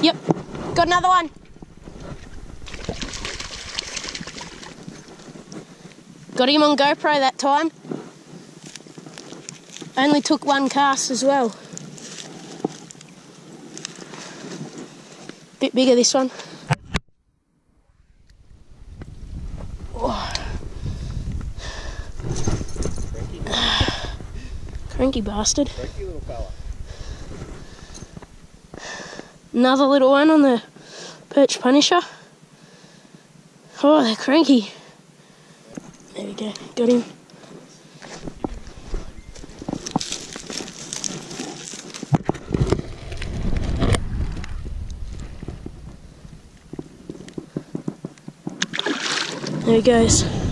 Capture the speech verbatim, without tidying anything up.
Yep, got another one. Got him on GoPro that time. Only took one cast as well. Bit bigger this one. Oh. Cranky bastard. Cranky little fella. Another little one on the perch punisher. Oh, they're cranky. There we go, got him. There he goes.